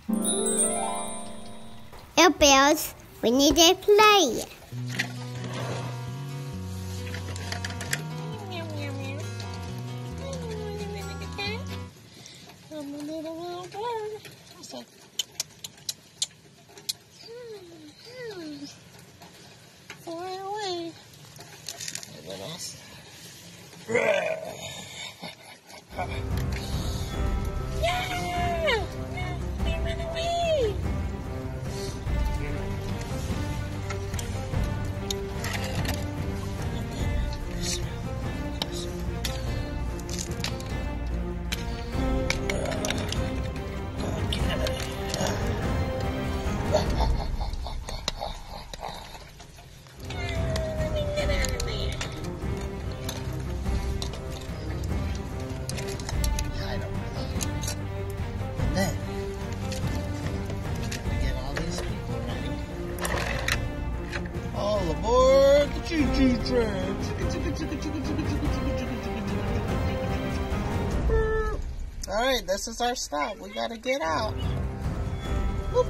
Oh, Bells, we need to play. I'm a little bird. Fly away. Anyone else? Yeah! Run away! All aboard the choo-choo train. Alright, this is our stop. We gotta get out. Whoop.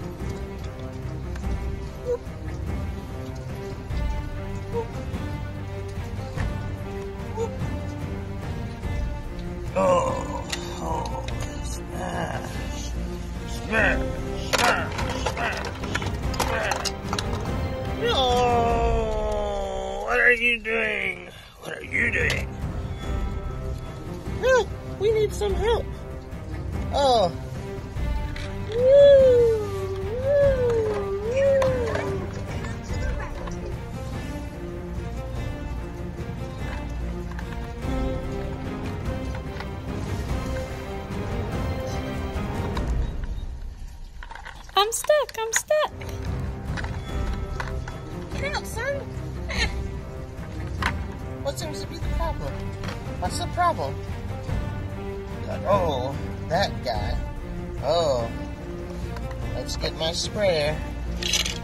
Whoop. Whoop. Whoop. Oh, smash. Smash, smash, smash, smash. No! What are you doing? What are you doing? Help! We need some help. Oh. I'm stuck. Get out, son. What seems to be the problem? What's the problem? Oh, that guy. Oh. Let's get my sprayer.